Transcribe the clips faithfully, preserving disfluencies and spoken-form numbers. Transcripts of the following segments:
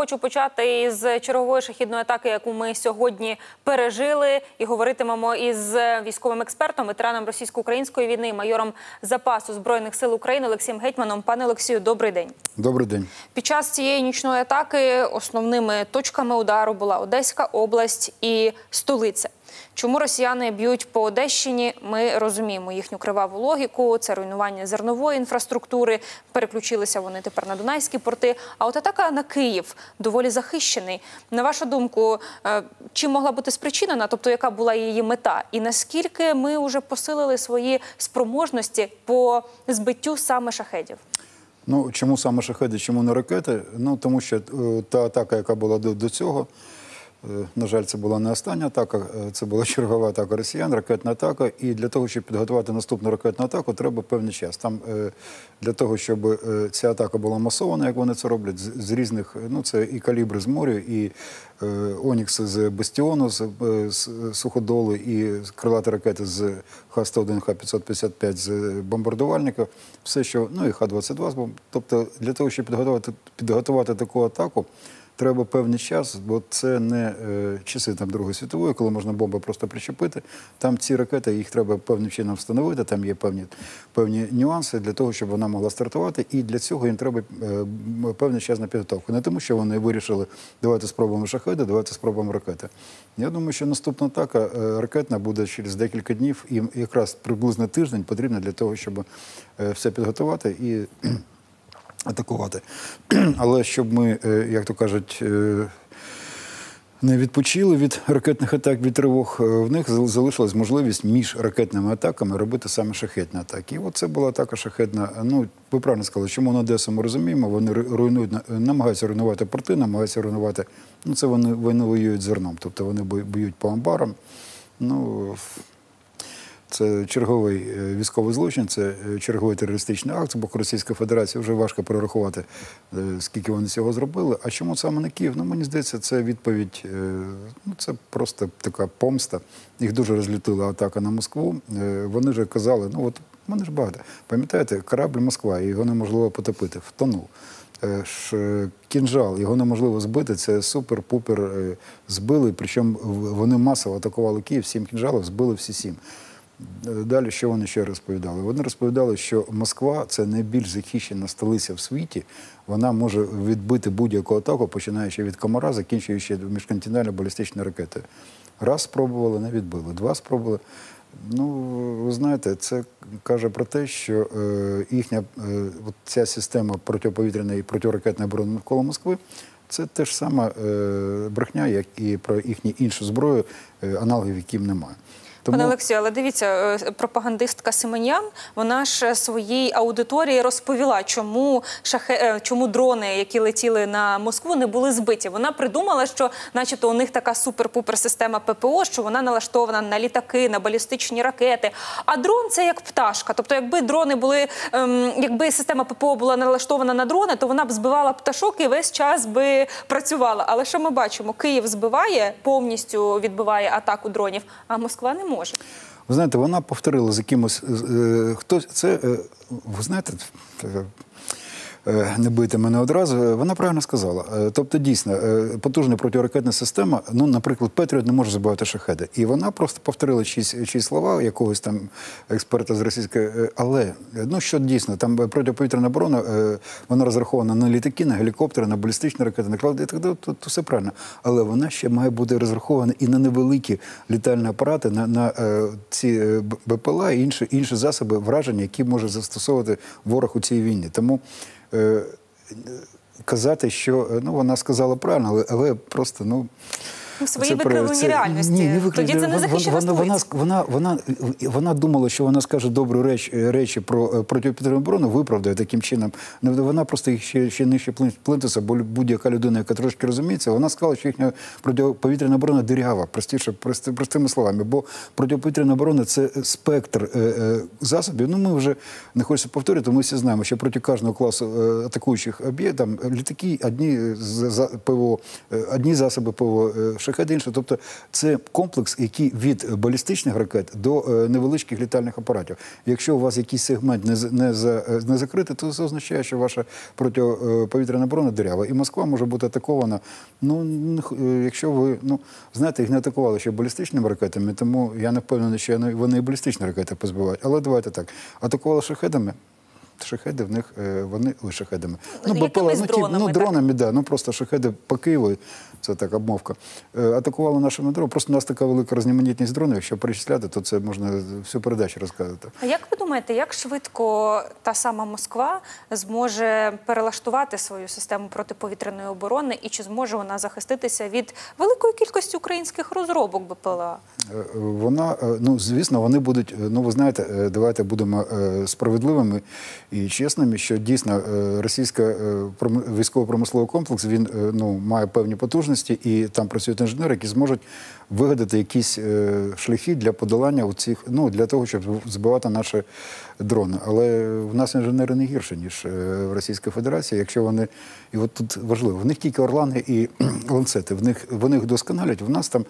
хочу почати із чергової шахідної атаки, яку ми сьогодні пережили. І говоритимемо із військовим експертом, ветераном російсько-української війни, майором запасу Збройних сил України Олексієм Гетьманом. Пане Олексію, добрий день. Добрий день. Під час цієї нічної атаки основними точками удару була Одеська область і столиця. Чому росіяни б'ють по Одещині, ми розуміємо їхню криваву логіку, це руйнування зернової інфраструктури, переключилися вони тепер на Дунайські порти. А от атака на Київ доволі захищений. На вашу думку, чим могла бути спричинена, тобто яка була її мета? І наскільки ми вже посилили свої спроможності по збиттю саме шахедів? Ну, чому саме шахеди, чому не ракети? Ну, тому що та атака, яка була до, до цього, на жаль, це була не остання атака, це була чергова атака росіян, ракетна атака. І для того, щоб підготувати наступну ракетну атаку, треба певний час. Там для того, щоб ця атака була масована, як вони це роблять, з, з різних, ну це і калібри з моря, і Онікси з Бастіону, з, з Суходолу, і крилаті ракети з Х сто один, Х п'ятсот п'ятдесят п'ять з бомбардувальника, все, що, ну і Х двадцять два. Тобто для того, щоб підготувати, підготувати таку атаку, треба певний час, бо це не е, часи там Другої світової, коли можна бомби просто причепити. Там ці ракети, їх треба певним чином встановити, там є певні, певні нюанси для того, щоб вона могла стартувати. І для цього їм треба е, певний час на підготовку. Не тому, що вони вирішили, давайте спробуємо шахеди, давайте спробуємо ракети. Я думаю, що наступна атака е, ракетна буде через декілька днів, і якраз приблизно тиждень потрібно для того, щоб е, все підготувати і атакувати. Але щоб ми, як то кажуть, не відпочили від ракетних атак, від тривог, в них залишилась можливість між ракетними атаками робити саме шахетні атаки. І от це була атака шахетна. Ну, ви правильно сказали, чому на Одесу ми розуміємо, вони руйнують, намагаються руйнувати порти, намагаються руйнувати, ну це вони, вони воюють зерном, тобто вони б'ють по амбарам. Ну, це черговий військовий злочин, це черговий терористичний акт з боку Російської Федерації. Вже важко перерахувати, скільки вони цього зробили. А чому саме на Київ? Ну, мені здається, це відповідь, ну, це просто така помста. Їх дуже розлютила атака на Москву. Вони вже казали, ну от, вони ж багато. Пам'ятаєте, корабль Москва, його неможливо потопити, втонув. Кінжал, його неможливо збити, це супер-пупер збили, причому вони масово атакували Київ, сім кінжалів, збили всі сім. Далі, що вони ще розповідали? Вони розповідали, що Москва – це найбільш захищена столиця в світі. Вона може відбити будь-яку атаку, починаючи від комара, закінчуючи міжконтинентальною балістичною ракетою. Раз спробували, не відбили. Два спробували. Ну, ви знаєте, це каже про те, що е, їхня е, ця система протиповітряної і протиракетної оборони навколо Москви – це те ж саме е, брехня, як і про їхню іншу зброю, е, аналогів яким немає. Тому... Пане Олексію, але дивіться, пропагандистка Симоньян, вона ж своїй аудиторії розповіла, чому, шахе... чому дрони, які летіли на Москву, не були збиті. Вона придумала, що начебто у них така супер-пупер система ППО, що вона налаштована на літаки, на балістичні ракети. А дрон – це як пташка. Тобто, якби дрони були, ем, якби система ППО була налаштована на дрони, то вона б збивала пташок і весь час би працювала. Але що ми бачимо? Київ збиває, повністю відбиває атаку дронів, а Москва не може. Може. Ви знаєте, вона повторила з якимось, е, хтось, це, е, ви знаєте, е, не бийте мене одразу, вона правильно сказала. Е, тобто, дійсно, е, потужна протиракетна система, ну, наприклад, Петріот не може збивати шахеди. І вона просто повторила чиїсь, чиїсь слова якогось там експерта з російської, е, але, ну, що дійсно, там протиповітряна оборона, е, вона розрахована на літаки, на гелікоптери, на балістичні ракети, на крилаті, то, то, то все правильно. Але вона ще має бути розрахована і на невеликі літальні апарати, на, на е, ці БПЛА і інші, інші засоби враження, які може застосовувати ворог у цій війні. Тому е, казати, що, ну, вона сказала правильно, але, але просто, ну... В своїй викривленій реальності. Ні, не Тоді це не захищена вона, вона, вона, вона, вона думала, що вона скаже добрі речі, речі про протиповітряну оборону, виправдає таким чином. Вона просто їх ще, ще нижче плинтуса, бо будь-яка людина, яка трошки розуміється, вона сказала, що їхня протиповітряна оборона дирява, простіше, прости, простими словами. Бо протиповітряна оборона – це спектр е, е, засобів. Ну, ми вже, не хочеться повторювати, ми всі знаємо, що проти кожного класу е, атакуючих об'єктів, літаки, одні, за, ПВО, одні засоби ПВО, шахеди інше. Тобто це комплекс, який від балістичних ракет до е, невеличких літальних апаратів. Якщо у вас якийсь сегмент не, з- не, за, е, не закритий, то це означає, що ваша протиповітряна оборона дирява. І Москва може бути атакована. Ну, не х- е, якщо ви, ну, знаєте, їх не атакували ще балістичними ракетами, тому я не впевнений, що вони і балістичні ракети позбивають. Але давайте так, атакували шахедами. Шахеди в них, е, вони ой, шахедами. Ну, Якимись БПЛА, ну, ті- дронами, ну, так? дронами, да, ну просто шахеди по Києву, це так обмовка, е, атакували нашими дронами. Просто у нас така велика різноманітність дронів, якщо перечисляти, то це можна всю передачу розказати. А як ви думаєте, як швидко та сама Москва зможе перелаштувати свою систему протиповітряної оборони і чи зможе вона захиститися від великої кількості українських розробок БПЛА? Е, Вона, е, ну, звісно, вони будуть, е, ну, ви знаєте, е, давайте будемо е, справедливими і чесними, що дійсно е, російська е, пром- військово-промисловий комплекс, він е, ну, має певні потужності, і там працюють інженери, які зможуть вигадати якісь е, шляхи для подолання у цих, ну, для того, щоб збивати наші дрони. Але в нас інженери не гірші, ніж е, в Російській Федерації, якщо вони, і от тут важливо, в них тільки орлани і ланцети, в них, вони їх досконалять, в нас там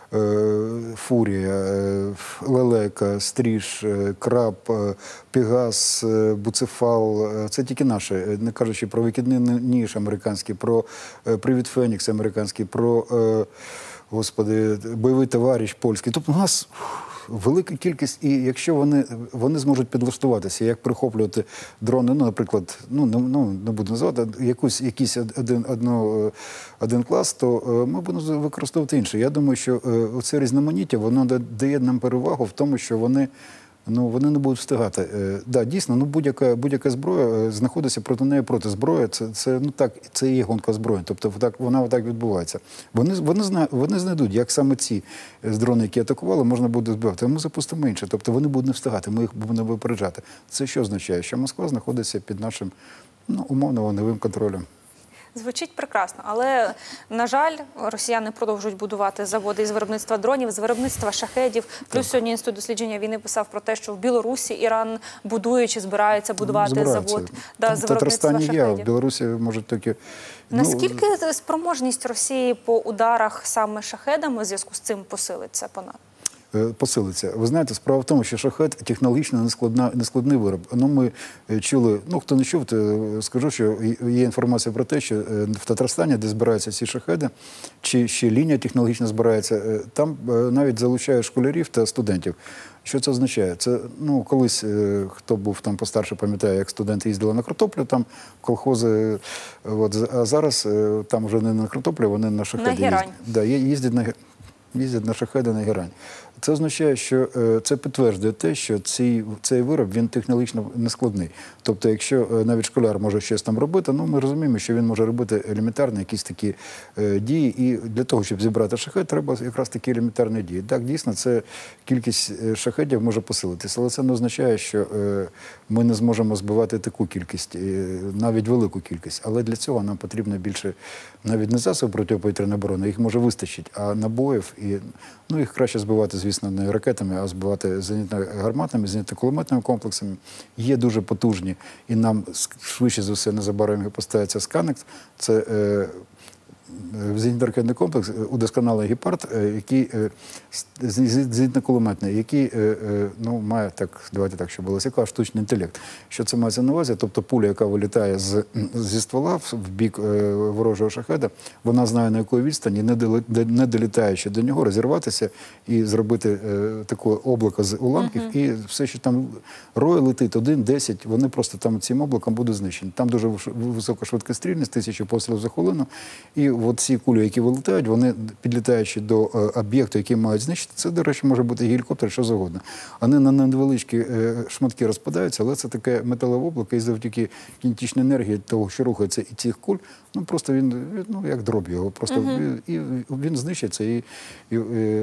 Фурія, е, Лелека, Стріж, е, Краб, е, Пегас, е, Буцефал. е, Це тільки наші, е, не кажучи про викидний ніж американський, про е, Привід Фенікс американський, про, е, господи, бойовий товариш польський. Тобто у нас велика кількість, і якщо вони, вони зможуть підлаштуватися, як прихоплювати дрони, ну, наприклад, ну, не, ну, не буду називати, якусь, якийсь один, одно, один клас, то е, ми будемо використовувати інше. Я думаю, що е, це різноманіття, воно да- дає нам перевагу в тому, що вони, ну, вони не будуть встигати. Е, да, дійсно, ну, будь-яка, будь-яка зброя е, знаходиться проти неї, проти зброї. Це, це, ну, так, це і є гонка зброї. Тобто так, вона так відбувається. Вони, вони, зна, вони знайдуть, як саме ці е, дрони, які атакували, можна буде збивати. А ми запустимо інше. Тобто вони будуть не встигати, ми їх будемо випереджати. Це що означає? Що Москва знаходиться під нашим, ну, умовно вогневим контролем. Звучить прекрасно, але, на жаль, росіяни продовжують будувати заводи із виробництва дронів, з виробництва шахедів. Плюс сьогодні Інститут дослідження війни писав про те, що в Білорусі Іран будує чи збирається будувати Збираються. завод да, Там з в виробництва Татарстані є, а в шахедів. Білорусі можуть тільки... ну, Наскільки спроможність Росії по ударах саме шахедами в зв'язку з цим посилиться понад? е, посилиться. Ви знаєте, справа в тому, що шахед технологічно нескладна, нескладний вироб. Ну, ми е, чули, ну, хто не чув, то е, скажу, що є інформація про те, що е, в Татарстані, де збираються ці шахеди, чи ще лінія технологічна збирається, е, там е, навіть залучають школярів та студентів. Що це означає? Це, ну, колись, е, хто був там постарше, пам'ятає, як студенти їздили на картоплю, там колхози, е, от, а зараз е, там вже не на картоплю, вони на шахеди На герань. їздять. Да, є- їздять на, ге- їздять на шахеди на герань. Це означає, що е, це підтверджує те, що цей, цей вироб, він технологічно нескладний. Тобто, якщо е, навіть школяр може щось там робити, ну, ми розуміємо, що він може робити елементарні якісь такі е, дії, і для того, щоб зібрати шахет, треба якраз такі елементарні дії. Так, дійсно, це кількість е, шахедів може посилитися, але це не означає, що е, ми не зможемо збивати таку кількість, е, навіть велику кількість. Але для цього нам потрібно більше навіть не засобів протиповітряної оборони, їх може вистачить, а набоїв, і, ну, їх краще збивати, звісно, не ракетами, а збивати зенітно-гарматними, зенітно-кулеметними комплексами. Є дуже потужні, і нам швидше за все незабаром їх поставиться сканекс. Це е, зенітно-ракетний комплекс, удосконалий гепард, е, який е, з- з- зенітно-кулеметний, який е, е, ну, має, так, давайте так, щоб було цікаво, штучний інтелект. Що це мається на увазі? Тобто пуля, яка вилітає з, зі ствола в в бік е, ворожого шахеда, вона знає, на якої відстані, не, доли- де- не долітаючи до нього, розірватися і зробити е, таке облако з уламків, і все, що там рой летить, один, десять, вони просто там цим облаком будуть знищені. Там дуже виш- висока швидкострільність, тисячу пострілів за хвилину, і от ці кулі, які вилітають, вони, підлітаючи до е, об'єкту, який мають знищити, це, до речі, може бути гелікоптер, що завгодно. Вони на невеличкі е, шматки розпадаються, але це таке металеве облако, і завдяки кінетичній енергії того, що рухається і цих куль, ну, просто він, ну, як дроб його, просто uh-huh. і, і він знищиться, і, і, і,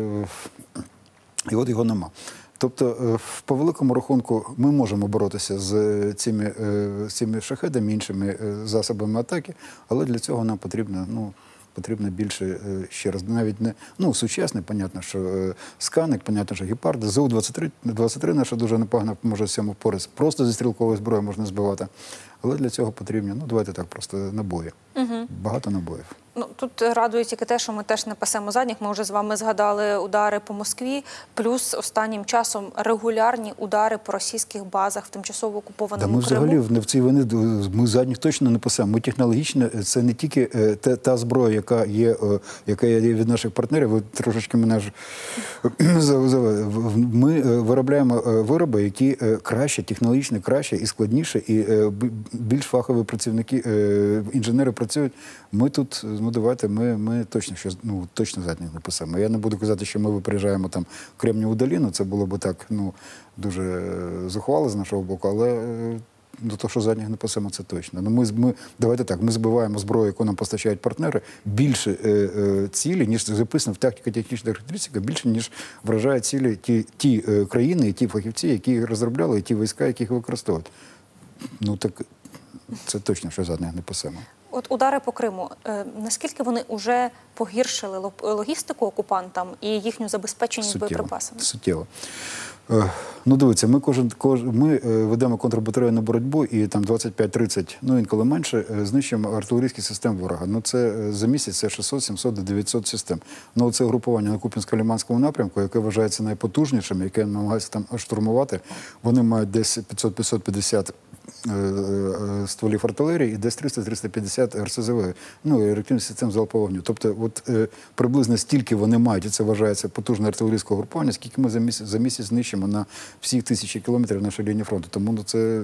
і от його нема. Тобто, по великому рахунку, ми можемо боротися з цими, з цими шахедами, іншими засобами атаки, але для цього нам потрібно, ну, потрібно більше, ще раз, навіть не, ну, сучасний, понятно, що сканик, понятно, що гепард, ЗУ двадцять три, двадцять три наша дуже непогано може з цьому впоратися. Просто зі стрілкової зброї можна збивати. Але для цього потрібні, ну, давайте так, просто набої. Угу. Багато набоїв. Ну, тут радує тільки те, що ми теж не пасемо задніх. Ми вже з вами згадали удари по Москві, плюс останнім часом регулярні удари по російських базах в тимчасово Да, окупованому ми Криму. взагалі в цій війні ми задніх точно не пасемо. Ми технологічно, це не тільки е, та, та зброя, яка є, е, яка є від наших партнерів. Ви трошечки мене ж ми е, виробляємо е, вироби, які е, краще, технологічно краще і складніше, і е, б- більш фахові працівники, е, інженери працюють. Ми тут, ну давайте, ми, ми точно що ну точно задніх не пасемо. Я не буду казати, що ми приїжджаємо там в Кремніву доліну. Це було б так, ну дуже е, зухвало з нашого боку, але е, до того, що задніх не пасемо, це точно. Ну, ми, з- ми, давайте так, ми збиваємо зброю, яку нам постачають партнери, більше е, е, цілі, ніж записано в тактико-технічних характеристиках, більше, ніж вражають цілі ті, ті е, країни і ті фахівці, які їх розробляли, і ті війська, які їх використовують. Ну, так це точно, що задніх не пасемо. От удари по Криму, е, наскільки вони вже погіршили ло- логістику окупантам і їхню забезпеченість боєприпасами? Суттєво. Е, Ну, дивіться, ми кожен, кожен ми е, ведемо контрбатарейну боротьбу і там двадцять п'ять тридцять, ну інколи менше, е, знищуємо артилерійські системи ворога. Ну це е, за місяць це шістсот, сімсот до дев'ятсот систем. Ну це групування на Куп'янсько-Лиманському напрямку, яке вважається найпотужнішим, яке намагається там штурмувати. Вони мають десь п'ятсот - п'ятсот п'ятдесят е, е, стволів артилерії і десь триста - триста п'ятдесят ар ес зет ве, ну і реактивних систем залпового вогню. Тобто, от е, приблизно стільки вони мають, і це вважається потужне артилерійське групування, скільки ми за місяць за місяць знищимо на всіх тисячі кілометрів нашої лінії фронту. Тому ну, це,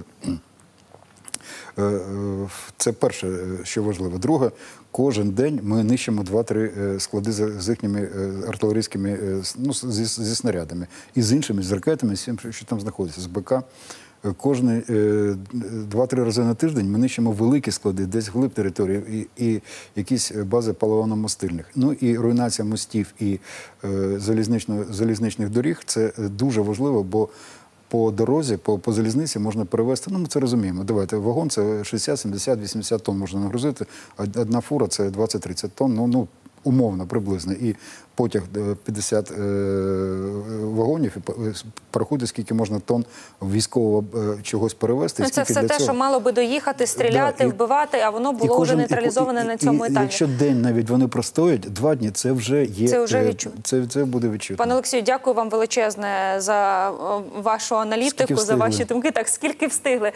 е, е, це перше, е, що важливо. Друге, кожен день ми нищимо два-три е, склади з, з їхніми е, артилерійськими, е, с- ну, зі, зі снарядами. І з іншими, з ракетами, з всім, що там знаходиться, з БК. Е, Кожні е, два-три рази на тиждень ми нищимо великі склади, десь вглиб території, і, і якісь бази паливно-мастильних. Ну і руйнація мостів і е, залізнично, залізничних доріг – це дуже важливо, бо по дорозі, по, по залізниці можна перевезти, ну ми це розуміємо, давайте, вагон це шістдесят, сімдесят, вісімдесят тонн можна нагрузити, а одна фура це двадцять-тридцять тонн, ну, ну умовно, приблизно. І потяг е, п'ятдесят е, вагонів, і по- е, порахуйте, скільки можна тонн військового е, чогось перевезти. Ну, це скільки все для те, цього. що мало би доїхати, стріляти, Да, і- вбивати, а воно І було вже кожен- нейтралізоване і- на і- цьому і етапі. Якщо день навіть вони простоять, два дні, це вже є. Це вже е, відчутно. Це, це буде відчутно. Пане Олексію, дякую вам величезне за о, вашу аналітику, Скільки за ваші встигли? думки. Так, скільки встигли.